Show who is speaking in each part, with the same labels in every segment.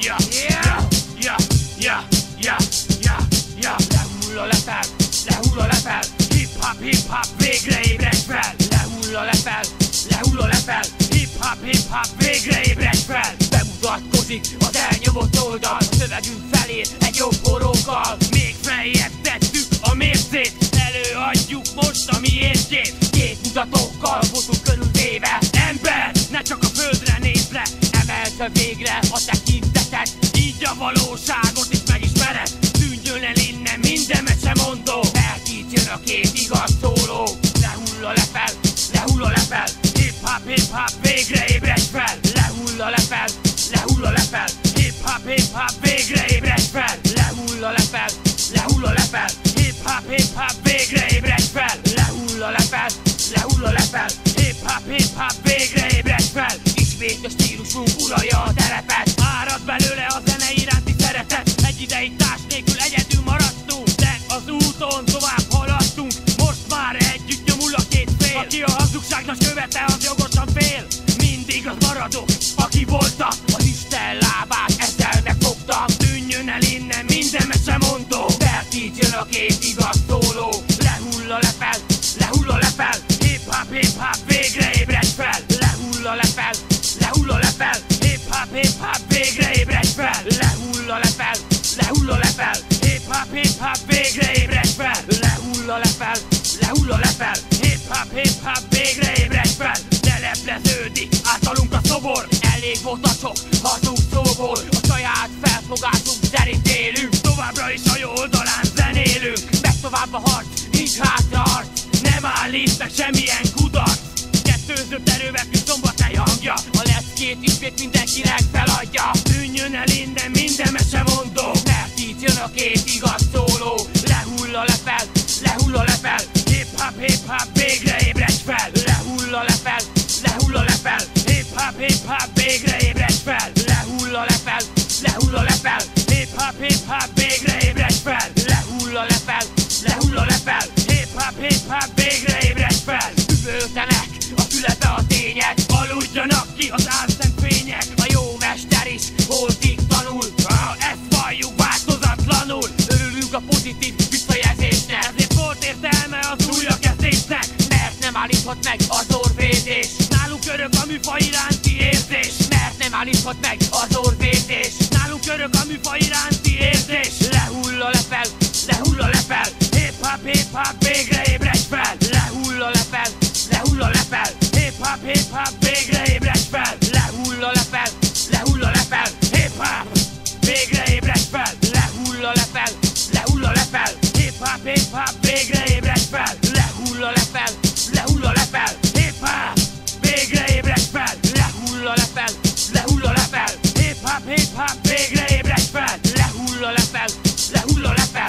Speaker 1: ja, ja, ja, ja, ja, ja, ja. Lehull a lepel, lehull a lepel. Hip-hop, végre ébredj fel. Lehull a lepel, lehull a lepel. Hip-hop, végre ébredj fel. Bemutatkozik az elnyomott oldal, a szövegünk felé egy jobb horókkal. Még feljebb tettük a mércét, előadjuk most a miértjét. Két mutatókkal voltunk körülvéve. Ember, ne csak a földre nézz le, emelte végre a tekinteted, így a valóságot is megismered. Tűnjön el innen minden mese mondó, mert jön a két igaz szóló. Lehull a lepel, lehull a lepel. Hip-hop, végre ébredj fel. Lehull a lepel, lehull a lepel. Hip-hop, végre ébredj fel. Lehull a lepel, lehull a lepel. Hip-hop, végre ébredj fel. Lehull a lepel, lehull a lepel. Hip-hop, végre ébredj fel. Ismét a stílusunk uralja a terepet. Árad belőle a zene iránti szeretet. Egy ideig társ nélkül egyedül maradtunk, de az úton tovább haladtunk. Most már együtt nyomul a két fél. Aki a hazugságnak követe, az jogosan fél. Mindig az maradok, aki voltam. Az Isten lábát ezzel megfogtam. Tűnjön el innen minden mese mondó, mert így jön a két igaz szóló. Lehull a lepel, lehull a lepel. Hip-hop, végre ébredj fel. Lehull a lepel, lehull a lepel. Hip-hop, végre ébredj fel. Lehull a lepel, lehull a lepel. Hip-hop, végre ébredj fel. Lehull a lepel, lehull a lepel. Hip-hop, végre ébredj fel. Lelepleződik általunk a szobor. Elég volt a sok hazug szóból. A saját felfogásunk szerint élünk. Továbbra is a jó oldalán zenélünk. Meg tovább a harc, nincs hátra arc. Nem állít meg semmilyen kudarc. Kettőzött erővel küzd Szombathely hangja. A leckét ismét mindenkinek feladja. Tűnjön el innen minden mese mondó, mert így jön a két igaz szóló. Lehull a lepel, lehull a lepel. Hip-hop, végre ébredj fel. Lehull a lepel, lehull a lepel. Hip-hop, végre ébredj fel. Lehull a lepel, lehull a lepel. Hip-hop, végre ébredj fel. Lehull a lepel, lehull a lepel. Hip-hop, végre ébredj fel. Üvöltenek a fületbe a tények, aludjanak ki az álszent fények. A jó mester is holtig tanul, ezt valljuk változatlanul. Örülünk a pozitív visszajelzésnek, ezért volt értelme az újrakezdésnek, mert nem állíthat meg az orrvédés. Nálunk örök a műfaj iránti érzés, mert nem állíthat meg az orrvédés. Nálunk örök a műfaj iránti érzés. Lehull a lepel, lehull a lepel. Hip-hop, végre ébredj fel. Lehull a lepel, lehull a lepel. Hip-hop, végre ébredj fel. Lehull a lepel, lehull a lepel. Hip-hop, végre ébredj fel. Lehull a lepel, lehull a lepel. Hip-hop, végre ébredj fel. Lehull a lepel, lehull a lepel. Hip-hop, végre ébredj fel. Lehull a lepel, lehull a lepel. Hip-hop, végre ébredj fel. Lehull a lepel, lehull a lepel.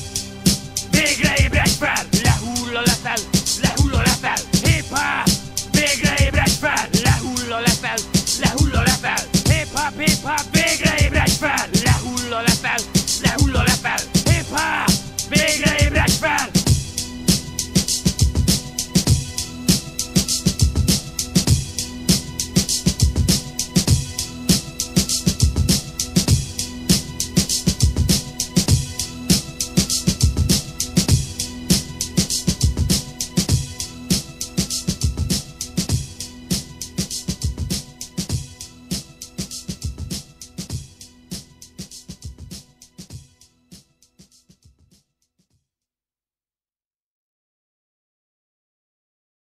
Speaker 1: Végre ébredj fel. Lehull a lepel, lehull a lepel. Hip-hop, végre ébredj fel. Lehull a lepel, lehull a lepel. Hip-hop,